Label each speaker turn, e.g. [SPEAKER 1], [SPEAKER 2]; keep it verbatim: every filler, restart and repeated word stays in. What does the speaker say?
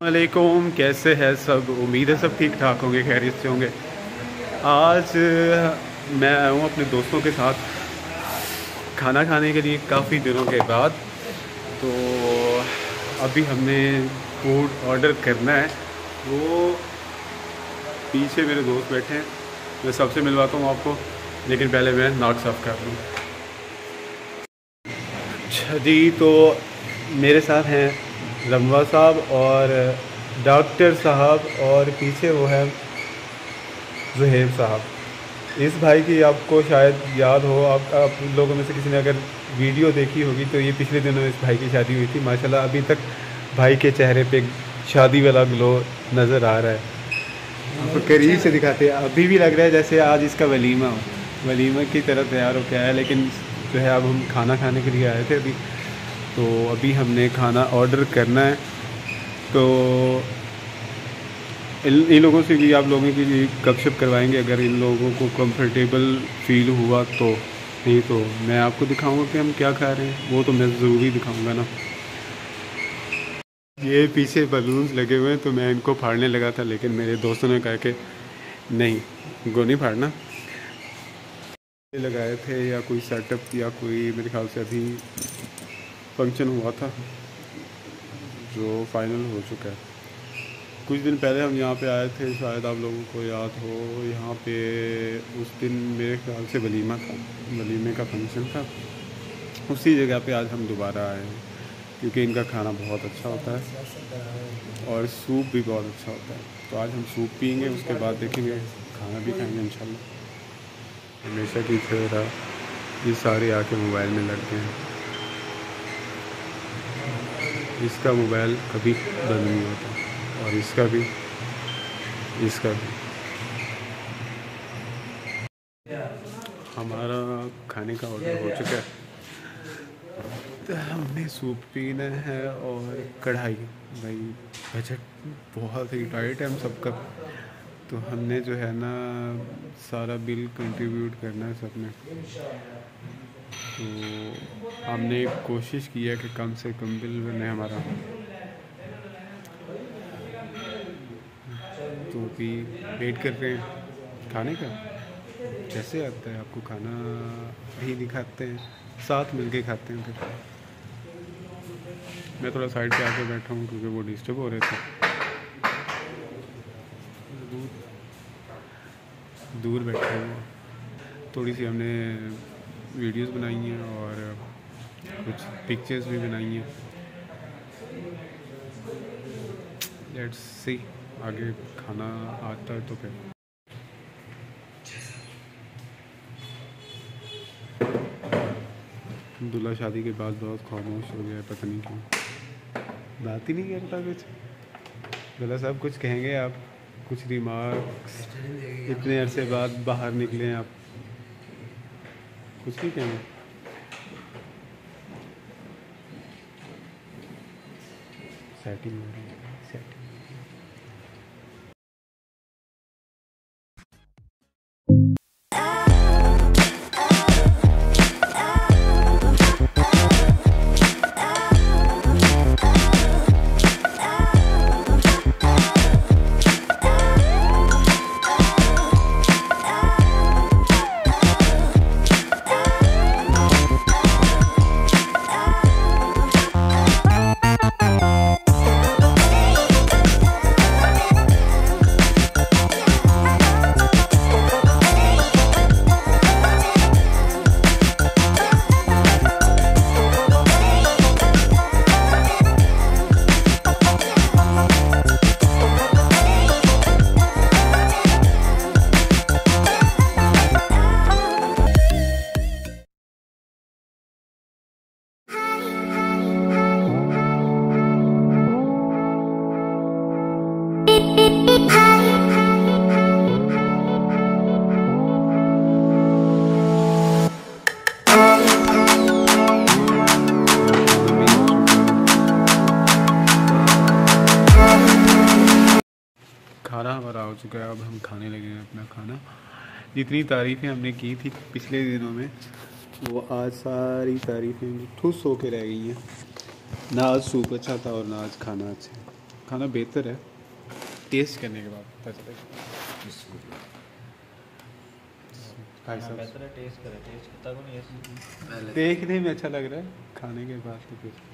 [SPEAKER 1] वालेकुम, कैसे हैं सब। उम्मीद है सब ठीक ठाक होंगे, खैरियत से होंगे। आज मैं आया हूँ अपने दोस्तों के साथ खाना खाने के लिए काफ़ी दिनों के बाद। तो अभी हमने फूड ऑर्डर करना है। वो पीछे मेरे दोस्त बैठे हैं, मैं सबसे मिलवाता हूँ आपको, लेकिन पहले मैं नाक साफ़ कर लूँ। अच्छा जी, तो मेरे साथ हैं रमवा साहब और डॉक्टर साहब, और पीछे वो है ज़ुहैब साहब। इस भाई की आपको शायद याद हो, आप, आप लोगों में से किसी ने अगर वीडियो देखी होगी तो ये पिछले दिनों इस भाई की शादी हुई थी। माशाल्लाह अभी तक भाई के चेहरे पे शादी वाला ग्लो नज़र आ रहा है। आपको करीब से दिखाते हैं, अभी भी लग रहा है जैसे आज इसका वलीमा हो। वलीमा की तरह तैयार होकर आया, लेकिन जो है अब हम खाना खाने के लिए आए थे अभी। तो अभी हमने खाना ऑर्डर करना है। तो इन इन लोगों से भी आप लोगों की गपशप करवाएंगे, अगर इन लोगों को कंफर्टेबल फील हुआ तो। नहीं तो मैं आपको दिखाऊंगा कि हम क्या खा रहे हैं, वो तो मैं ज़रूरी दिखाऊंगा ना। ये पीछे बलून्स लगे हुए हैं तो मैं इनको फाड़ने लगा था, लेकिन मेरे दोस्तों ने कहा कि नहीं, इनको नहीं फाड़ना। लगाए थे या कोई सेटअप या कोई, मेरे ख्याल से अभी फंक्शन हुआ था जो फाइनल हो चुका है। कुछ दिन पहले हम यहाँ पे आए थे, शायद आप लोगों को याद हो। यहाँ पे उस दिन मेरे ख्याल से वलीमा था, वलीमे का फंक्शन था। उसी जगह पे आज हम दोबारा आए हैं, क्योंकि इनका खाना बहुत अच्छा होता है और सूप भी बहुत अच्छा होता है। तो आज हम सूप पियेंगे, उसके बाद देखेंगे, खाना भी खाएंगे इंशाल्लाह। हमेशा की तरह ये सारे आके मोबाइल में लग गए हैं। इसका मोबाइल कभी बंद नहीं होता, और इसका भी, इसका भी। हमारा खाने का ऑर्डर हो चुका है। तो हमने सूप पीना है और कढ़ाई। भाई बजट बहुत ही टाइट है हम सबका, तो हमने जो है ना सारा बिल कंट्रीब्यूट करना है सबने। तो हमने कोशिश की है कि कम से कम बिल बने हमारा। तो भी वेट कर रहे हैं खाने का। जैसे आता है आपको खाना भी दिखाते हैं, साथ मिलके खाते हैं। फिर मैं थोड़ा साइड पे आके बैठा हूँ क्योंकि वो डिस्टर्ब हो रहे थे। दूर दूर बैठे हुए, थोड़ी सी हमने वीडियोस बनाई हैं और कुछ पिक्चर्स भी बनाई हैं। लेट्स सी आगे खाना आता है तो फिर। दूल्हा शादी के बाद बहुत खामोश हो गया है, पता नहीं क्यों, बात ही नहीं करता कुछ। दूल्हा साहब कुछ कहेंगे आप, कुछ रिमार्क्स? इतने अरसे बाद बाहर निकले हैं आप, कुछ नहीं कहेंगे? सेटिंग हो रही है, सेटिंग। खाना हमारा हो चुका है, अब हम खाने लगे हैं अपना खाना। जितनी तारीफ़ें हमने की थी पिछले दिनों में, वो आज सारी तारीफ़ें ठुस होके रह गई हैं। ना आज सूप अच्छा था और ना आज खाना अच्छा है। खाना बेहतर है, टेस्ट करने के बाद पता चलेगा। भाई साहब
[SPEAKER 2] बेहतर है टेस्ट करें, टेस्ट करता को नहीं ऐसे
[SPEAKER 1] देखने में अच्छा लग रहा है, खाने के बाद तो फिर